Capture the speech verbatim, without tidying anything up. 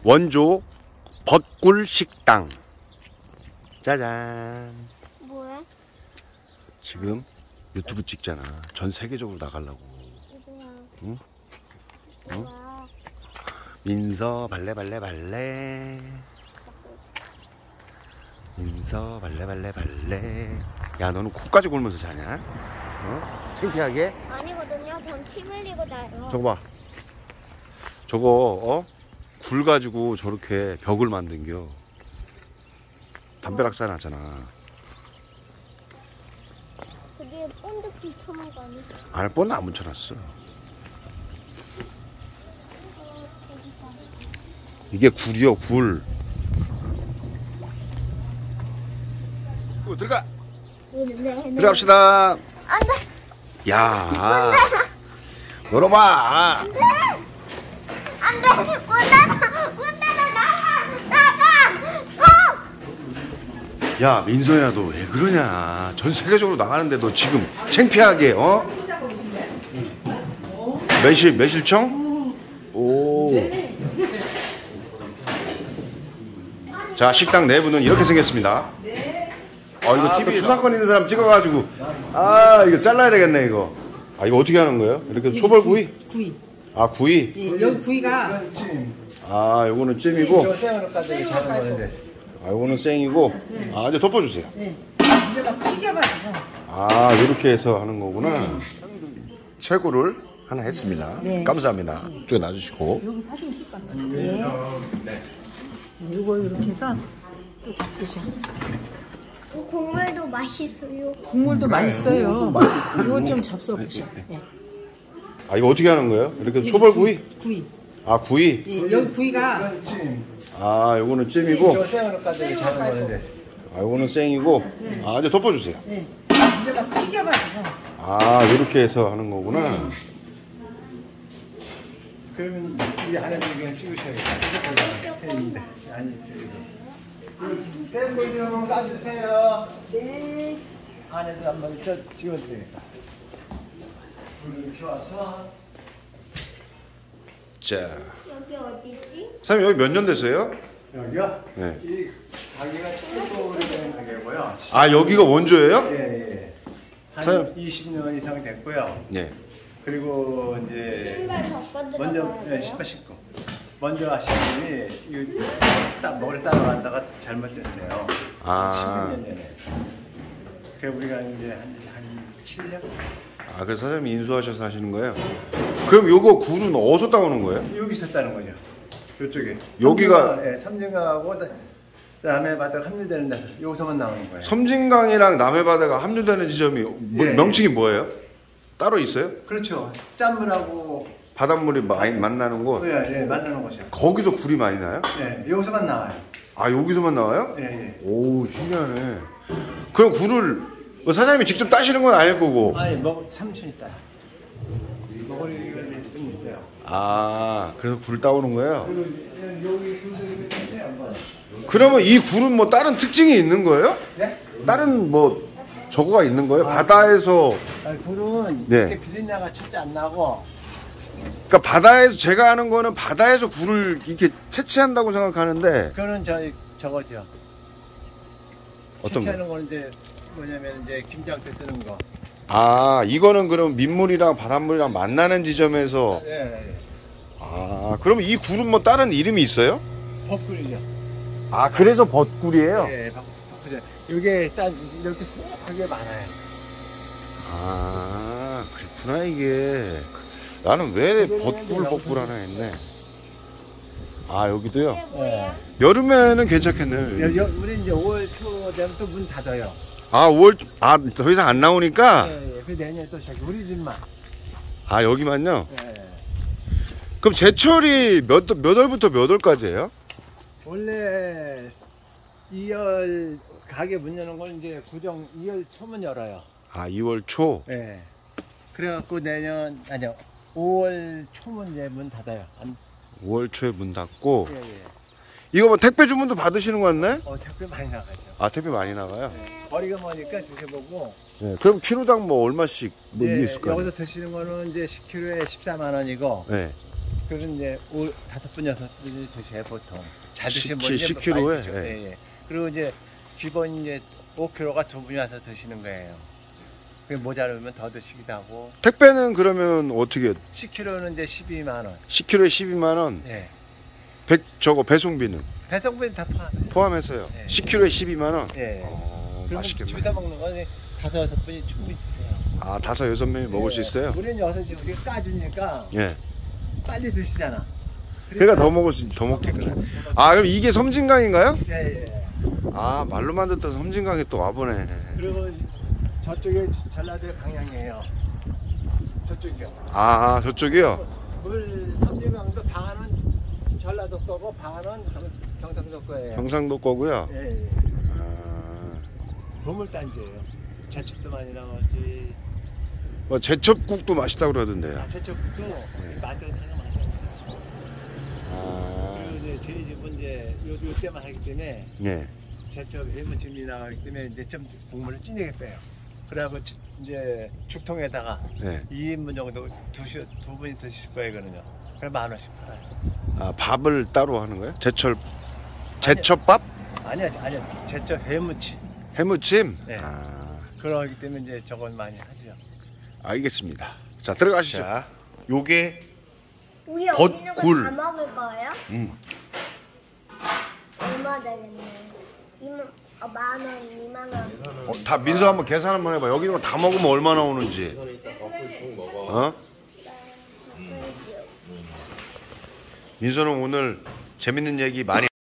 원조 벚꿀 식당. 짜잔. 뭐야? 지금 유튜브 찍잖아. 전 세계적으로 나가려고. 응? 응? 민서 발레 발레 발레. 민서 발레 발레 발레. 야, 너는 코까지 골면서 자냐? 어? 창피하게? 아니거든요. 전 침 흘리고 자요. 저거 봐. 저거 어? 굴 가지고 저렇게 벽을 만든겨. 담벼락 쌓아놨잖아. 그게 본드집 쳐놓은 거 아니야? 안에 뻔 안 묻혀놨어. 이게 굴이요, 굴. 어, 들어가. 네, 네. 들어갑시다. 안 돼. 야, 열어봐. 안 돼. 안 돼. 문 닫아. 문 닫아. 나가. 나가. 고. 야, 민서야, 너 왜 그러냐? 전 세계적으로 나가는데 너 지금 창피하게, 어? 매실, 매실청? 오. 자, 식당 내부는 이렇게 생겼습니다. 아, 이거 티비 초상권 있는 사람 찍어가지고. 아, 이거 잘라야 되겠네, 이거. 아, 이거 어떻게 하는 거예요? 이렇게 초벌구이? 구이. 아, 구이? 예, 여기 구이가 아, 요거는 찜이고. 생으로까지 자는 건데. 아, 요거는 생이고. 아, 이제 덮어주세요. 네. 이제 막 튀겨가지고. 아, 이렇게 해서 하는 거구나. 채구를 하나 했습니다. 네. 감사합니다. 이쪽에 놔주시고. 여기 사진 찍고 왔는데. 네. 이거 이렇게 해서 또 잡수셔. 국물도 맛있어요. 국물도 맛있어요. 이거 좀 잡숴 보셔. 네. 아, 이거 어떻게 하는 거예요? 이렇게 초벌구이? 구이. 아, 구이? 예, 여기 구이가 아, 요거는 찜이고. 생으로까지 자는 건데. 아, 요거는 생이고. 아, 이제 덮어주세요. 네. 이제 막 튀겨가지고. 아, 이렇게 해서 하는 거구나. 그러면 이 안에 그냥 찍으셔야겠다. 했는데 아니 댄분이 한번 까주세요. 네. 안에도 한번 저 찍어도 되겠다. 이렇게 와서 자, 여기 어디지? 사장님 여기 몇 년 됐어요? 여기요? 네. 이 가게가 최고 오래된 가게고요. 아, 여기가 원조예요? 예, 예. 한 사장님. 이십 년 이상 됐고요. 네. 그리고 이제 신발 벗고 먼저 들어가야 예, 돼요? 신발 신고 먼저 하신 분이 이거 딱 먹을 따라간다가 잘못됐어요. 아. 십육 년 전에. 그래 우리가 이제 한, 한 칠 년? 아, 그래서 사장님이 인수하셔서 하시는 거예요? 그럼 요거 굴은 어디서 따오는 거예요? 여기 있었다는 거죠. 이쪽에. 여기가- 예, 삼진강하고 남해 바다가 합류되는 데서 여기서만 나오는 거예요. 섬진강이랑 남해바다가 합류되는 지점이 뭐- 예. 명칭이 뭐예요? 따로 있어요? 그렇죠. 짠물하고 바닷물이 많이 만나는 곳. 예, 예, 만나는 곳이요. 거기서 굴이 많이 나요? 예, 여기서만 나와요. 아, 여기서만 나와요? 예, 예. 오, 신기하네. 그럼 굴을 뭐 사장님이 직접 따시는 건 아닐 거고. 아니, 먹 삼촌이 따. 먹으리가 좀 있어요. 아, 그래서 굴 따오는 거예요? 그리고 여기 분들이 있는데 한번. 그러면 이 굴은 뭐 다른 특징이 있는 거예요? 네? 다른 뭐 저거가 있는 거예요? 바다에서. 아니, 굴은 네. 이렇게 비린내가 절대 안 나고. 그러니까 바다에서 제가 아는 거는 바다에서 굴을 이렇게 채취한다고 생각하는데. 그거는 저 저거죠. 어떤 채취하는 거는 이제 뭐냐면 이제 김장 때 쓰는 거. 아, 이거는 그럼 민물이랑 바닷물이랑 만나는 지점에서. 예, 예. 아, 그러면 이 굴은 뭐 다른 이름이 있어요? 벚꿀이죠. 아, 그래서 벚굴이에요? 예, 벚- 벚꿀이죠. 이게 딱 이렇게 수북하게 많아요. 아, 그렇구나 이게. 나는 왜 벚굴 벚굴 하나 했네. 아, 여기도요? 예. 여름에는 괜찮겠네요. 여, 여, 우리 이제 오월 초 되면 문 닫아요. 아, 오월, 아, 더 이상 안 나오니까? 예, 예. 그 내년에 또 시작. 우리 집만. 아, 여기만요? 예. 그럼 제철이 몇, 몇 월부터 몇 월까지예요? 원래 이월 가게 문 여는 건 이제 구정 이월 초문 열어요. 아, 이월 초? 예. 그래갖고 내년 아니요 오월 초문 이제 문 닫아요. 안, 오월 초에 문 닫고. 예, 예. 이거 뭐 택배 주문도 받으시는 거 같네? 어 택배 많이 나가죠. 아, 택배 많이 나가요? 예. 거리가 머니까 드셔보고. 네. 그럼 키로당 뭐 얼마씩 뭐 예, 이게 있을까요? 여기서 드시는 거는 이제 십 킬로에 십사만 원이고 네. 그런 이제 오, 다섯 분 여섯 분이 드세요 보통. 잘 드시면 십- 십 킬로에? 예. 예. 예, 예. 그리고 이제 기본 이제 오 킬로가 두 분이 와서 드시는 거예요. 그 모자르면 더 드시기도 하고. 택배는 그러면 어떻게? 십 킬로는 이제 십이만 원. 십 킬로에 십이만 원. 예. 백 저거 배송비는 배송비는 다 포함. 포함해서요. 예. 십 킬로에 십이만 원. 예. 어, 그러면 맛있겠네. 집에서 먹는 건 다섯 여섯 분이 충분히 드세요. 아, 다섯 여섯 명이 먹을 수 예. 있어요? 우리는 여기서 이제 우리가 까주니까 예. 빨리 드시잖아. 그러니까 더 먹을 수, 더 먹겠구나. 아, 그럼 이게 섬진강인가요? 예, 예. 아, 말로만 듣던 섬진강에 또 와보네. 그리고 저쪽에 전라도의 강양이에요. 저쪽이요. 아, 저쪽이요? 물 섬진강도 반은 전라도 거고 반은 경상도 거예요. 경상도 거고요. 예, 예. 아, 보물단지예요. 제첩도 많이 나오지. 뭐 제첩국도 맛있다고 그러던데요. 아, 제첩도 맛은 하나 맛이 없어요. 아, 그리고 이제 저희 집은 이제 요, 요 때만 하기 때문에 예. 제첩 해무침이 나가기 때문에 이제 좀 국물을 진하게 빼요. 그래갖고 지- 이제 죽통에다가 예. 이 인분 정도 두시, 두 분이 드실 거예요, 그러면. 그럼 만 원씩 팔아요. 아, 밥을 따로 하는 거예요? 제철, 제첩밥? 아니야, 아니야. 제첩 해무침. 해무침? 네. 아, 그러기 때문에 이제 저건 많이 하죠. 알겠습니다. 자, 들어가시죠. 자, 요게, 우리 겉, 여기는 굴. 다 먹을 거예요? 음, 얼마 되겠네. 이만, 어, 만 원, 이만 원. 어, 다 민서 한번 계산 한번 해봐. 여기 있는 거 다 먹으면 얼마 나오는지. 어? 민서는 오늘 재밌는 얘기 많이